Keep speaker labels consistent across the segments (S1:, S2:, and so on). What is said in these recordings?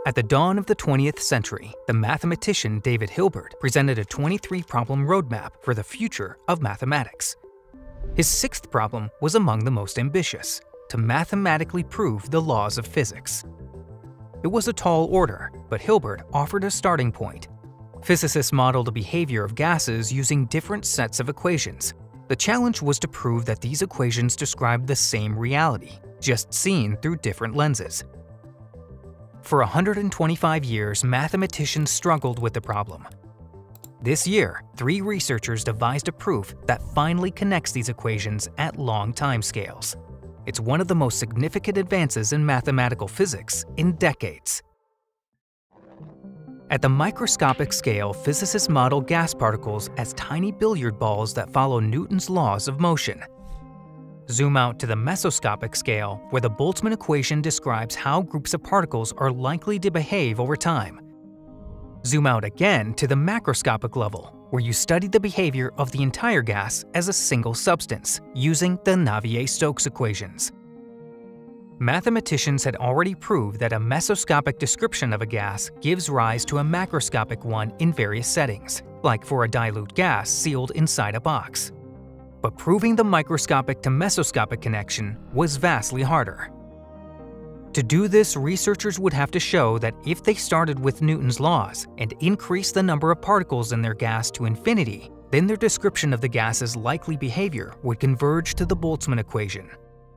S1: At the dawn of the 20th century, the mathematician David Hilbert presented a 23-problem roadmap for the future of mathematics. His sixth problem was among the most ambitious: to mathematically prove the laws of physics. It was a tall order, but Hilbert offered a starting point. Physicists modeled the behavior of gases using different sets of equations. The challenge was to prove that these equations described the same reality, just seen through different lenses. For 125 years, mathematicians struggled with the problem. This year, 3 researchers devised a proof that finally connects these equations at long timescales. It's one of the most significant advances in mathematical physics in decades. At the microscopic scale, physicists model gas particles as tiny billiard balls that follow Newton's laws of motion. Zoom out to the mesoscopic scale, where the Boltzmann equation describes how groups of particles are likely to behave over time. Zoom out again to the macroscopic level, where you study the behavior of the entire gas as a single substance, using the Navier-Stokes equations. Mathematicians had already proved that a mesoscopic description of a gas gives rise to a macroscopic one in various settings, like for a dilute gas sealed inside a box. But proving the microscopic to mesoscopic connection was vastly harder. To do this, researchers would have to show that if they started with Newton's laws and increased the number of particles in their gas to infinity, then their description of the gas's likely behavior would converge to the Boltzmann equation.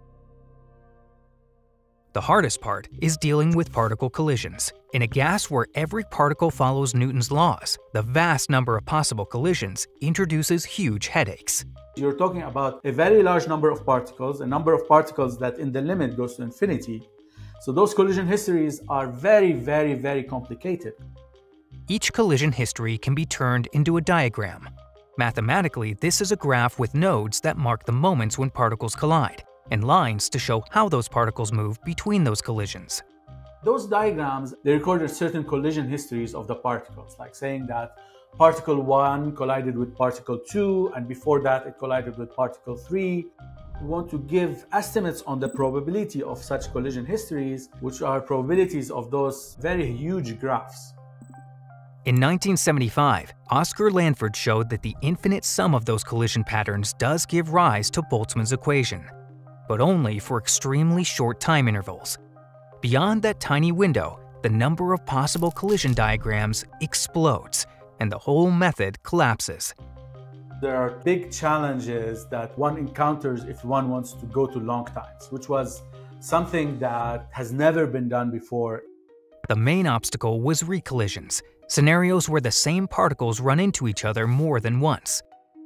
S1: The hardest part is dealing with particle collisions. In a gas where every particle follows Newton's laws, the vast number of possible collisions introduces huge headaches.
S2: You're talking about a very large number of particles, a number of particles that in the limit goes to infinity. So those collision histories are very, very, very complicated.
S1: Each collision history can be turned into a diagram. Mathematically, this is a graph with nodes that mark the moments when particles collide, and lines to show how those particles move between those collisions.
S2: Those diagrams, they recorded certain collision histories of the particles, like saying that particle 1 collided with particle 2, and before that it collided with particle 3. We want to give estimates on the probability of such collision histories, which are probabilities of those very huge graphs.
S1: In 1975, Oscar Lanford showed that the infinite sum of those collision patterns does give rise to Boltzmann's equation, but only for extremely short time intervals. Beyond that tiny window, the number of possible collision diagrams explodes, and the whole method collapses.
S2: There are big challenges that one encounters if one wants to go to long times, which was something that has never been done before.
S1: The main obstacle was recollisions, scenarios where the same particles run into each other more than once.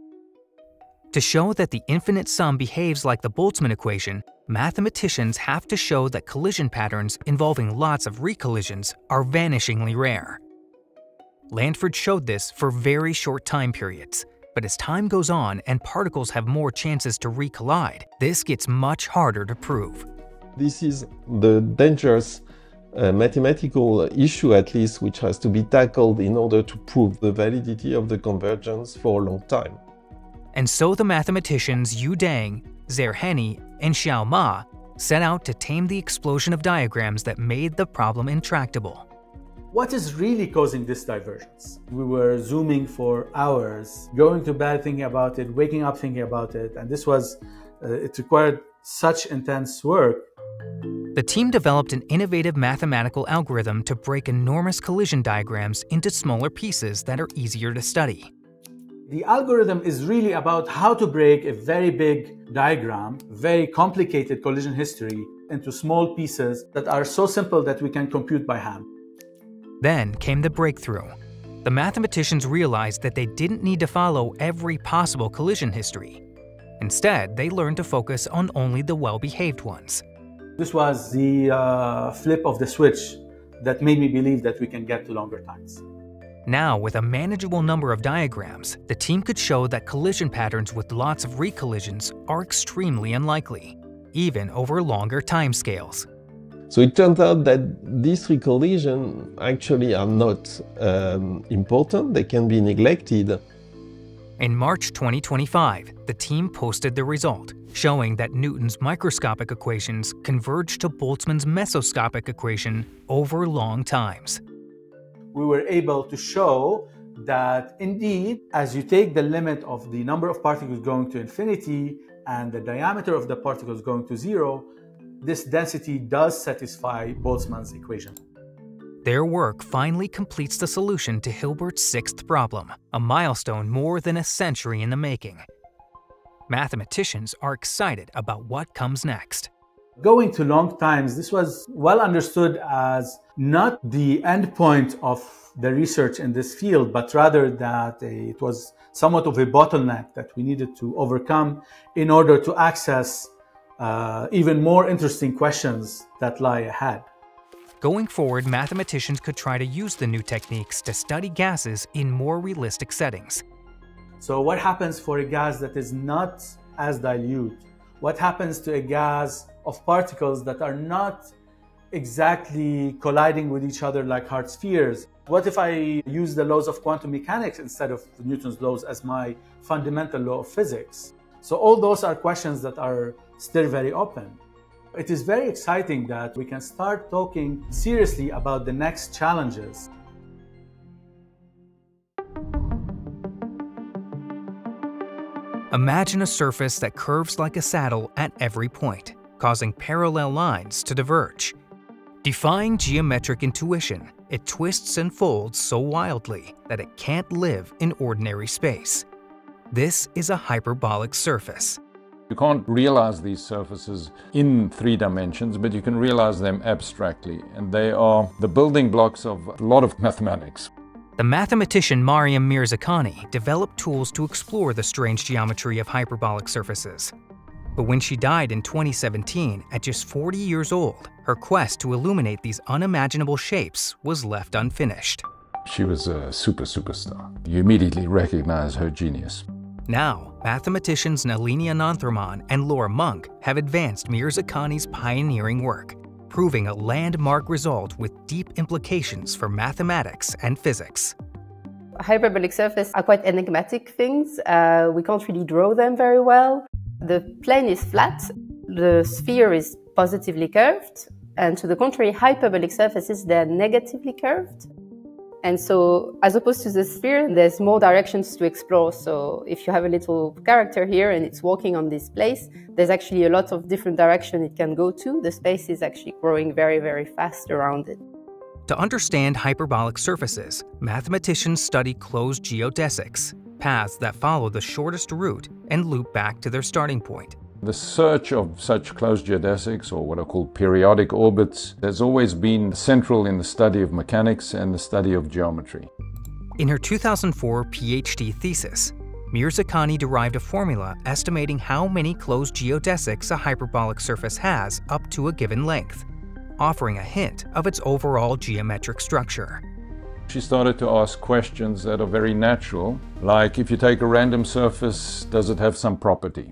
S1: To show that the infinite sum behaves like the Boltzmann equation, mathematicians have to show that collision patterns involving lots of recollisions are vanishingly rare. Lanford showed this for very short time periods, but as time goes on and particles have more chances to recollide, this gets much harder to prove.
S3: This is the dangerous mathematical issue, at least, which has to be tackled in order to prove the validity of the convergence for a long time.
S1: And so the mathematicians Yu Deng, Zerheni, and Xiao Ma set out to tame the explosion of diagrams that made the problem intractable.
S2: What is really causing this divergence? We were zooming for hours, going to bed thinking about it, waking up thinking about it, and it required such intense work.
S1: The team developed an innovative mathematical algorithm to break enormous collision diagrams into smaller pieces that are easier to study.
S2: The algorithm is really about how to break a very big diagram, very complicated collision history, into small pieces that are so simple that we can compute by hand.
S1: Then came the breakthrough. The mathematicians realized that they didn't need to follow every possible collision history. Instead, they learned to focus on only the well-behaved ones.
S2: This was the flip of the switch that made me believe that we can get to longer times.
S1: Now, with a manageable number of diagrams, the team could show that collision patterns with lots of recollisions are extremely unlikely, even over longer timescales.
S3: So it turns out that these recollisions actually are not important, they can be neglected.
S1: In March 2025, the team posted the result, showing that Newton's microscopic equations converge to Boltzmann's mesoscopic equation over long times.
S2: We were able to show that indeed, as you take the limit of the number of particles going to infinity and the diameter of the particles going to zero, this density does satisfy Boltzmann's equation.
S1: Their work finally completes the solution to Hilbert's sixth problem, a milestone more than a century in the making. Mathematicians are excited about what comes next.
S2: Going to long times, this was well understood as not the end point of the research in this field, but rather that it was somewhat of a bottleneck that we needed to overcome in order to access even more interesting questions that lie ahead.
S1: Going forward, mathematicians could try to use the new techniques to study gases in more realistic settings.
S2: So what happens for a gas that is not as dilute? What happens to a gas of particles that are not exactly colliding with each other like hard spheres? What if I use the laws of quantum mechanics instead of Newton's laws as my fundamental law of physics? So all those are questions that are still very open. It is very exciting that we can start talking seriously about the next challenges.
S1: Imagine a surface that curves like a saddle at every point, causing parallel lines to diverge. Defying geometric intuition, it twists and folds so wildly that it can't live in ordinary space. This is a hyperbolic surface.
S4: You can't realize these surfaces in 3 dimensions, but you can realize them abstractly, and they are the building blocks of a lot of mathematics.
S1: The mathematician Mariam Mirzakhani developed tools to explore the strange geometry of hyperbolic surfaces. But when she died in 2017, at just 40 years old, her quest to illuminate these unimaginable shapes was left unfinished.
S4: She was a superstar. You immediately recognize her genius.
S1: Now, mathematicians Nalini Ananthraman and Laura Monk have advanced Mirzakhani's pioneering work, proving a landmark result with deep implications for mathematics and physics.
S5: Hyperbolic surfaces are quite enigmatic things. We can't really draw them very well. The plane is flat, the sphere is positively curved, and to the contrary, hyperbolic surfaces, they're negatively curved. And so, as opposed to the sphere, there's more directions to explore. So if you have a little character here and it's walking on this place, there's actually a lot of different directions it can go to. The space is actually growing very, very fast around it.
S1: To understand hyperbolic surfaces, mathematicians study closed geodesics, paths that follow the shortest route and loop back to their starting point.
S4: The search of such closed geodesics, or what are called periodic orbits, has always been central in the study of mechanics and the study of geometry.
S1: In her 2004 PhD thesis, Mirzakhani derived a formula estimating how many closed geodesics a hyperbolic surface has up to a given length, offering a hint of its overall geometric structure.
S4: She started to ask questions that are very natural, like if you take a random surface, does it have some property?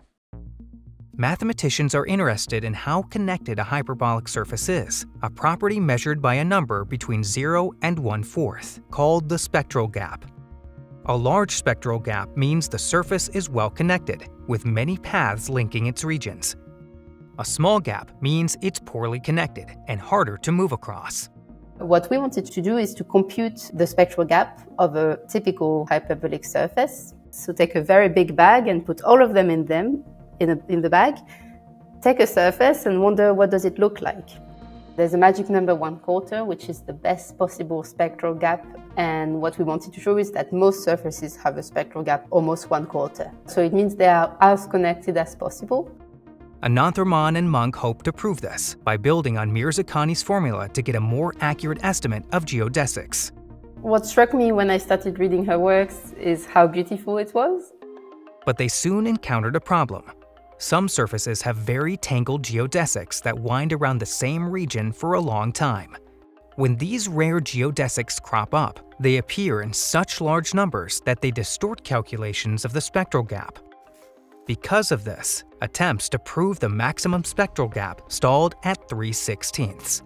S1: Mathematicians are interested in how connected a hyperbolic surface is, a property measured by a number between 0 and 1/4, called the spectral gap. A large spectral gap means the surface is well connected, with many paths linking its regions. A small gap means it's poorly connected and harder to move across.
S5: What we wanted to do is to compute the spectral gap of a typical hyperbolic surface. So take a very big bag and put all of them in the bag, take a surface and wonder what does it look like. There's a magic number 1/4, which is the best possible spectral gap. And what we wanted to show is that most surfaces have a spectral gap almost 1/4. So it means they are as connected as possible.
S1: Ananthraman and Monk hope to prove this by building on Mirzakhani's formula to get a more accurate estimate of geodesics.
S5: What struck me when I started reading her works is how beautiful it was.
S1: But they soon encountered a problem. Some surfaces have very tangled geodesics that wind around the same region for a long time. When these rare geodesics crop up, they appear in such large numbers that they distort calculations of the spectral gap. Because of this, attempts to prove the maximum spectral gap stalled at 3/16.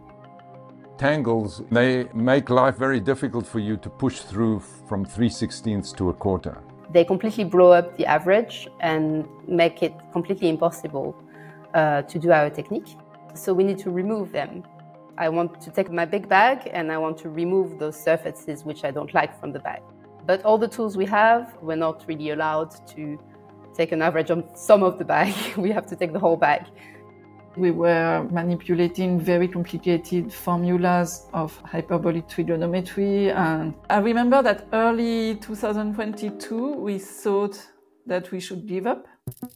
S4: Tangles, they make life very difficult for you to push through from 3/16 to 1/4.
S5: they completely blow up the average and make it completely impossible to do our technique. So we need to remove them. I want to take my big bag and I want to remove those surfaces which I don't like from the bag. But all the tools we have, we're not really allowed to take an average on some of the bag. We have to take the whole bag.
S6: We were manipulating very complicated formulas of hyperbolic trigonometry. And I remember that early 2022, we thought that we should give up.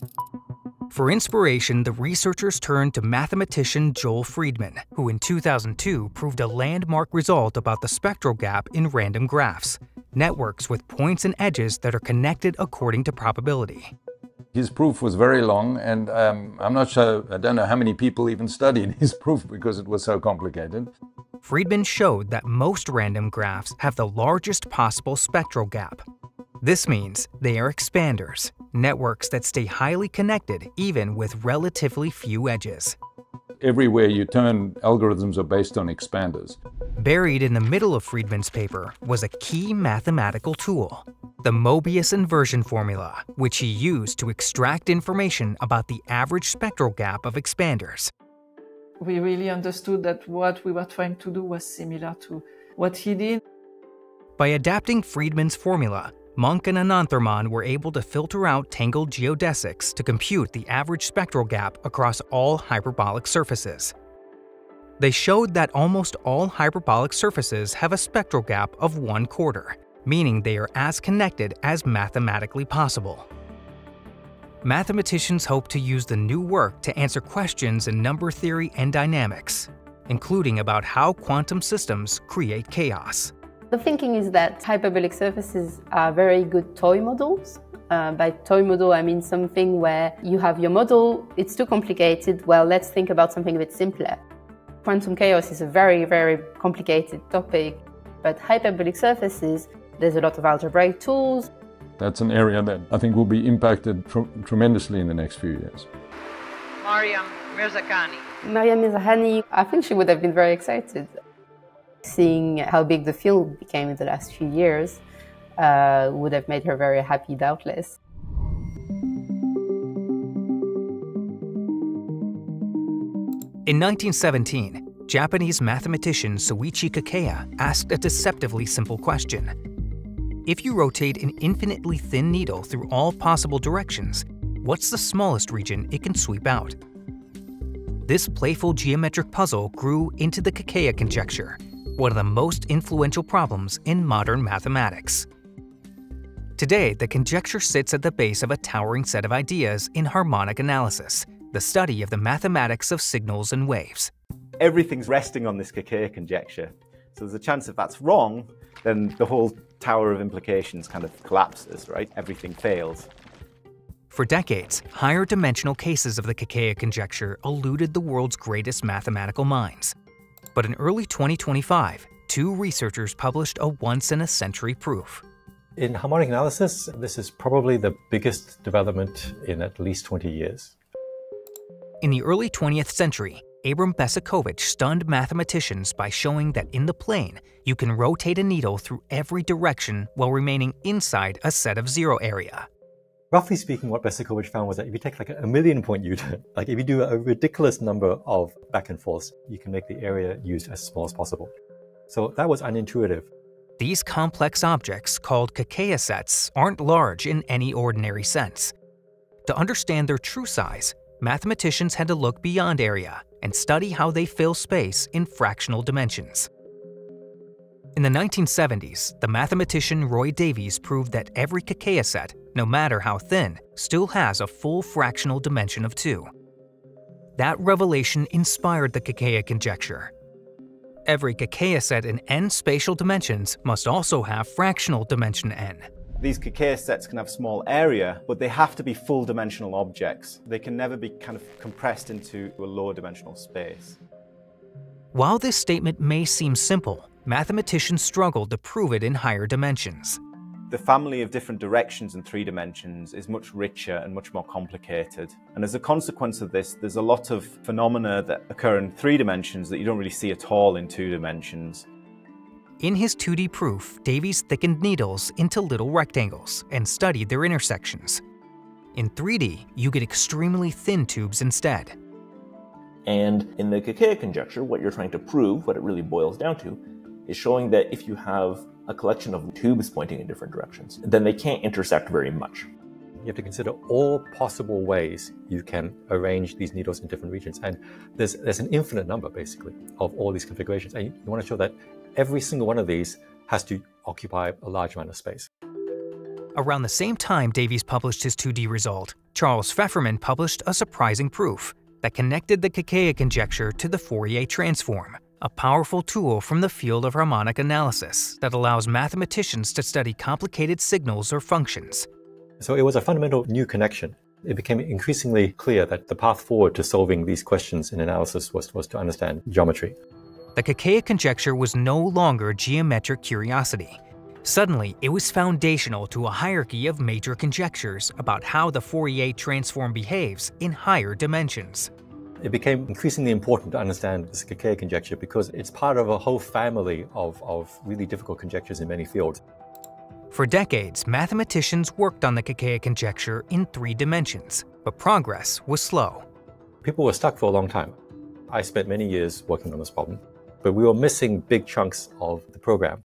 S1: For inspiration, the researchers turned to mathematician Joel Friedman, who in 2002 proved a landmark result about the spectral gap in random graphs, networks with points and edges that are connected according to probability.
S4: His proof was very long, and I'm not sure, I don't know how many people even studied his proof because it was so complicated.
S1: Friedman showed that most random graphs have the largest possible spectral gap. This means they are expanders, networks that stay highly connected even with relatively few edges.
S4: Everywhere you turn, algorithms are based on expanders.
S1: Buried in the middle of Friedman's paper was a key mathematical tool, the Mobius inversion formula, which he used to extract information about the average spectral gap of expanders.
S6: We really understood that what we were trying to do was similar to what he did.
S1: By adapting Friedman's formula, Monk and Anantharman were able to filter out tangled geodesics to compute the average spectral gap across all hyperbolic surfaces. They showed that almost all hyperbolic surfaces have a spectral gap of 1/4, meaning they are as connected as mathematically possible. Mathematicians hope to use the new work to answer questions in number theory and dynamics, including about how quantum systems create chaos.
S5: The thinking is that hyperbolic surfaces are very good toy models. By toy model, I mean something where you have your model, it's too complicated, well, let's think about something a bit simpler. Quantum chaos is a very, very complicated topic, but hyperbolic surfaces, there's a lot of algebraic tools.
S4: That's an area that I think will be impacted tremendously in the next few years.
S7: Mariam Mirzakhani.
S5: Mariam Mirzakhani, I think she would have been very excited. Seeing how big the field became in the last few years would have made her very happy, doubtless.
S1: In 1917, Japanese mathematician Soichi Kakeya asked a deceptively simple question. If you rotate an infinitely thin needle through all possible directions, what's the smallest region it can sweep out? This playful geometric puzzle grew into the Kakeya Conjecture, one of the most influential problems in modern mathematics. Today, the conjecture sits at the base of a towering set of ideas in harmonic analysis, the study of the mathematics of signals and waves.
S8: Everything's resting on this Kakeya conjecture. So there's a chance if that's wrong, then the whole tower of implications kind of collapses, right? Everything fails.
S1: For decades, higher dimensional cases of the Kakeya conjecture eluded the world's greatest mathematical minds. But in early 2025, two researchers published a once-in-a-century proof.
S9: In harmonic analysis, this is probably the biggest development in at least 20 years.
S1: In the early 20th century, Abram Besicovitch stunned mathematicians by showing that in the plane, you can rotate a needle through every direction while remaining inside a set of zero area.
S9: Roughly speaking, what Besicovitch found was that if you take like a million-point U-turn, like if you do a ridiculous number of back and forths, you can make the area used as small as possible. So that was unintuitive.
S1: These complex objects, called Kakeya sets, aren't large in any ordinary sense. To understand their true size, mathematicians had to look beyond area and study how they fill space in fractional dimensions. In the 1970s, the mathematician Roy Davies proved that every Kakeya set, no matter how thin, still has a full fractional dimension of 2. That revelation inspired the Kakeya conjecture. Every Kakeya set in n spatial dimensions must also have fractional dimension n.
S8: These Kakeya sets can have small area, but they have to be full dimensional objects. They can never be kind of compressed into a lower dimensional space.
S1: While this statement may seem simple, mathematicians struggled to prove it in higher dimensions.
S8: The family of different directions in 3 dimensions is much richer and much more complicated. And as a consequence of this, there's a lot of phenomena that occur in 3 dimensions that you don't really see at all in 2 dimensions.
S1: In his 2D proof, Davies thickened needles into little rectangles and studied their intersections. In 3D, you get extremely thin tubes instead.
S10: And in the Kakeya conjecture, what you're trying to prove, what it really boils down to, is showing that if you have a collection of tubes pointing in different directions, then they can't intersect very much.
S9: You have to consider all possible ways you can arrange these needles in different regions. And there's an infinite number, basically, of all these configurations. And you want to show that every single one of these has to occupy a large amount of space.
S1: Around the same time Davies published his 2D result, Charles Pfefferman published a surprising proof that connected the Kakeya conjecture to the Fourier transform, a powerful tool from the field of harmonic analysis that allows mathematicians to study complicated signals or functions.
S9: So it was a fundamental new connection. It became increasingly clear that the path forward to solving these questions in analysis was to understand geometry.
S1: The Kakeya conjecture was no longer geometric curiosity. Suddenly, it was foundational to a hierarchy of major conjectures about how the Fourier transform behaves in higher dimensions.
S9: It became increasingly important to understand this Kakeya conjecture because it's part of a whole family of really difficult conjectures in many fields.
S1: For decades, mathematicians worked on the Kakeya conjecture in 3 dimensions, but progress was slow.
S9: People were stuck for a long time. I spent many years working on this problem, but we were missing big chunks of the program.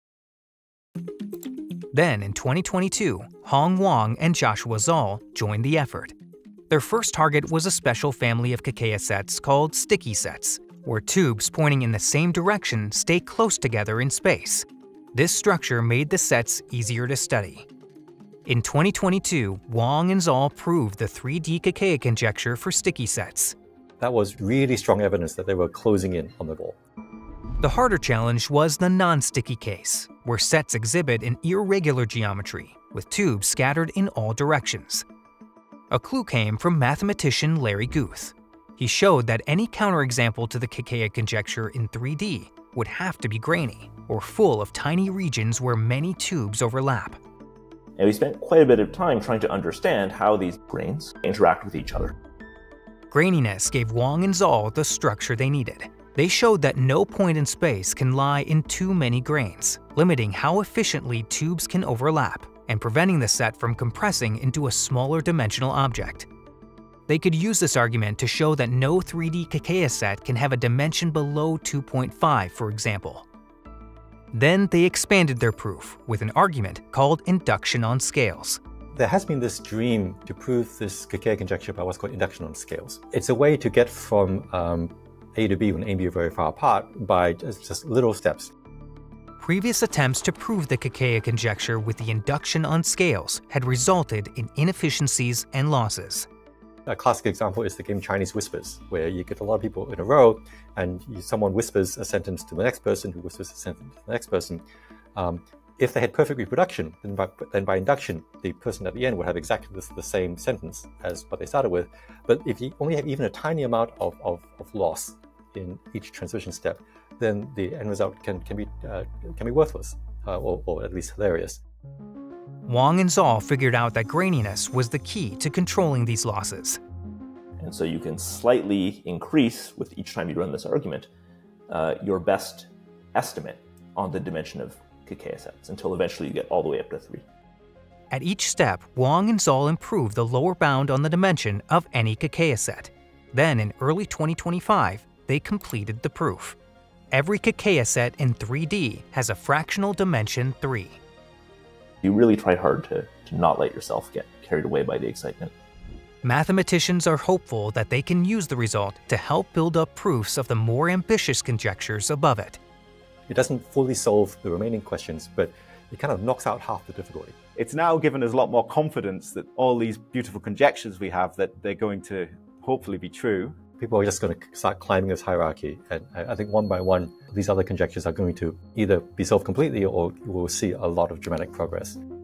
S1: Then, in 2022, Hong Wang and Joshua Zoll joined the effort. Their first target was a special family of Kakeya sets called sticky sets, where tubes pointing in the same direction stay close together in space. This structure made the sets easier to study. In 2022, Wang and Zoll proved the 3D Kakeya conjecture for sticky sets.
S9: That was really strong evidence that they were closing in on the goal.
S1: The harder challenge was the non-sticky case, where sets exhibit an irregular geometry, with tubes scattered in all directions. A clue came from mathematician Larry Guth. He showed that any counterexample to the Kakeya conjecture in 3D would have to be grainy, or full of tiny regions where many tubes overlap.
S10: And we spent quite a bit of time trying to understand how these grains interact with each other.
S1: Graininess gave Wang and Zoll the structure they needed. They showed that no point in space can lie in too many grains, limiting how efficiently tubes can overlap and preventing the set from compressing into a smaller dimensional object. They could use this argument to show that no 3D Kakeya set can have a dimension below 2.5, for example. Then they expanded their proof with an argument called induction on scales.
S9: There has been this dream to prove this Kakeya conjecture by what's called induction on scales. It's a way to get from A to B when A and B are very far apart by just little steps.
S1: Previous attempts to prove the Kakeya conjecture with the induction on scales had resulted in inefficiencies and losses.
S9: A classic example is the game Chinese Whispers, where you get a lot of people in a row and someone whispers a sentence to the next person who whispers a sentence to the next person. If they had perfect reproduction, then by induction, the person at the end would have exactly the same sentence as what they started with. But if you only have even a tiny amount of loss in each transition step, then the end result can be worthless, or at least hilarious.
S1: Wang and Zoll figured out that graininess was the key to controlling these losses.
S10: And so you can slightly increase, with each time you run this argument, your best estimate on the dimension of Kakeya sets, until eventually you get all the way up to 3.
S1: At each step, Wang and Zoll improved the lower bound on the dimension of any Kakeya set. Then, in early 2025, they completed the proof. Every Kakeya set in 3D has a fractional dimension 3.
S10: You really try hard to not let yourself get carried away by the excitement.
S1: Mathematicians are hopeful that they can use the result to help build up proofs of the more ambitious conjectures above it.
S9: It doesn't fully solve the remaining questions, but it kind of knocks out half the difficulty.
S8: It's now given us a lot more confidence that all these beautiful conjectures we have, that they're going to hopefully be true.
S9: People are just going to start climbing this hierarchy, and I think one by one, these other conjectures are going to either be solved completely or we'll see a lot of dramatic progress.